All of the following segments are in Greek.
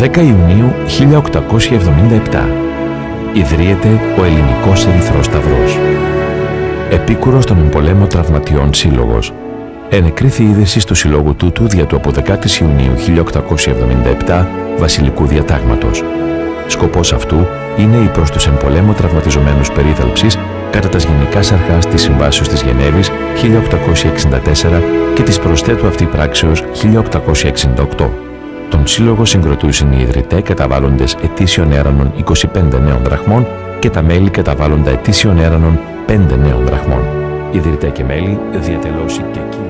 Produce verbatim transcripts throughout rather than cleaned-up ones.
δέκα Ιουνίου χίλια οκτακόσια εβδομήντα επτά ιδρύεται ο Ελληνικός Ερυθρός Σταυρός. Επίκουρος των εμπολέμων τραυματιών σύλλογος, ενεκρίθη η ίδρυση του συλλόγου τούτου δια του από δεκάτη Ιουνίου χίλια οκτακόσια εβδομήντα επτά βασιλικού διατάγματος. Σκοπός αυτού είναι η προς τους εμπολέμων τραυματιζομένους περίθαλψης κατά τας γενικάς αρχάς της Συμβάσεως της Γενέβης χίλια οκτακόσια εξήντα τέσσερα και της προσθέτου αυτή πράξεως χίλια οκτακόσια εξήντα οκτώ. Τον σύλλογο συγκροτούσαν οι ιδρυτέ καταβάλλοντες ετήσιον έρανον είκοσι πέντε νέων δραχμών και τα μέλη καταβάλλοντα ετήσιον έρανον πέντε νέων δραχμών. Ιδρυτέ και μέλη διατελώσει και κύριοι.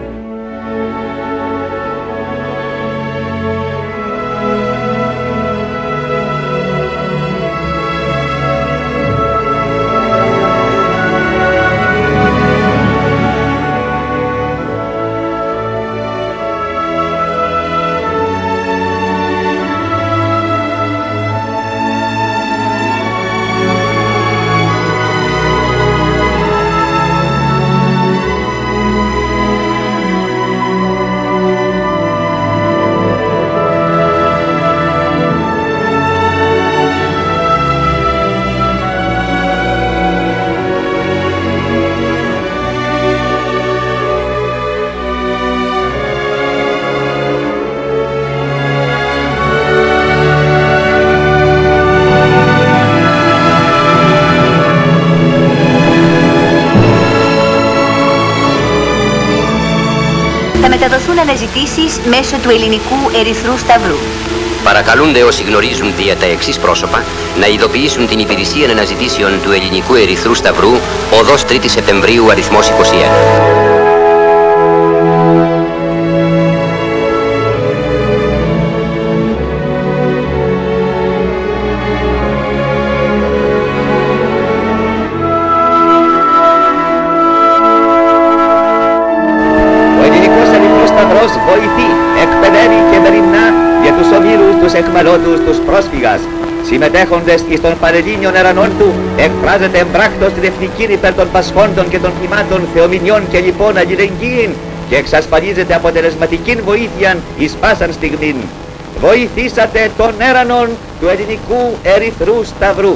Θα μεταδοθούν αναζητήσεις μέσω του Ελληνικού Ερυθρού Σταυρού. Παρακαλούνται όσοι γνωρίζουν δια τα εξής πρόσωπα να ειδοποιήσουν την υπηρεσία αναζητήσεων του Ελληνικού Ερυθρού Σταυρού, οδός τρίτη Σεπτεμβρίου, αριθμός είκοσι ένα. Βοηθεί, εκπαιδεύει και μεριμνά για τους ομίλους, τους εχμαλώτους, τους πρόσφυγας. Συμμετέχοντες εις των Πανελλήνιων ερανών του, εκφράζεται εμπράκτος την εθνική υπέρ των πασχόντων και των θυμάτων θεομηνιών και λοιπόν αλληλεγγύην και εξασφαλίζεται αποτελεσματικήν βοήθειαν εις πάσαν στιγμήν. Βοηθήσατε των έρανων του Ελληνικού Ερυθρού Σταυρού.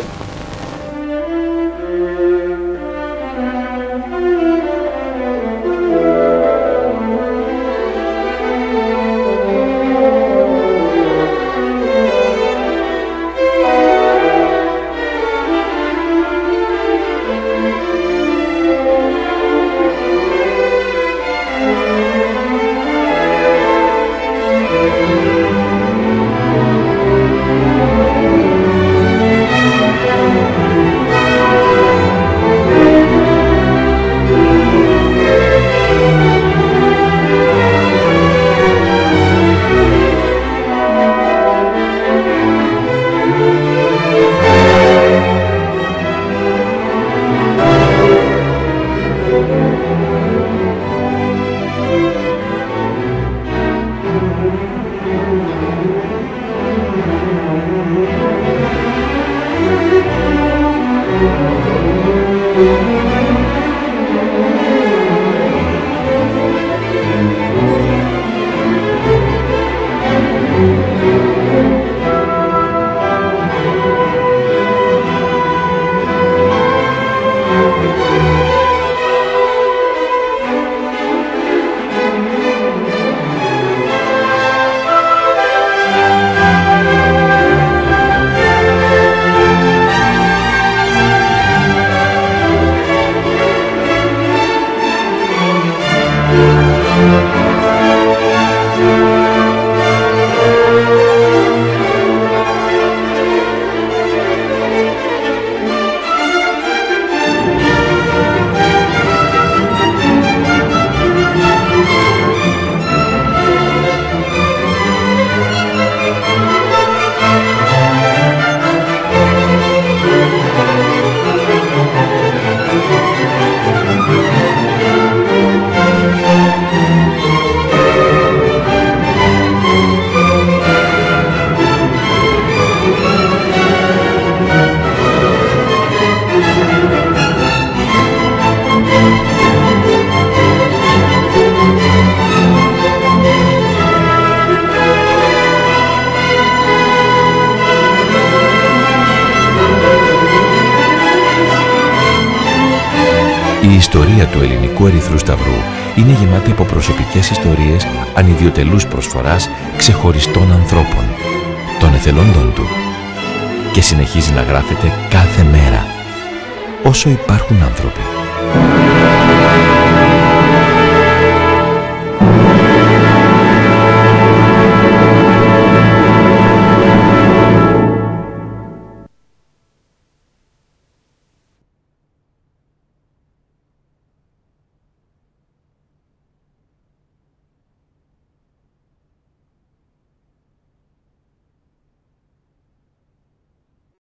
Η ιστορία του Ελληνικού Ερυθρού Σταυρού είναι γεμάτη από προσωπικές ιστορίες ανιδιοτελούς προσφοράς ξεχωριστών ανθρώπων, των εθελόντων του, και συνεχίζει να γράφεται κάθε μέρα, όσο υπάρχουν άνθρωποι.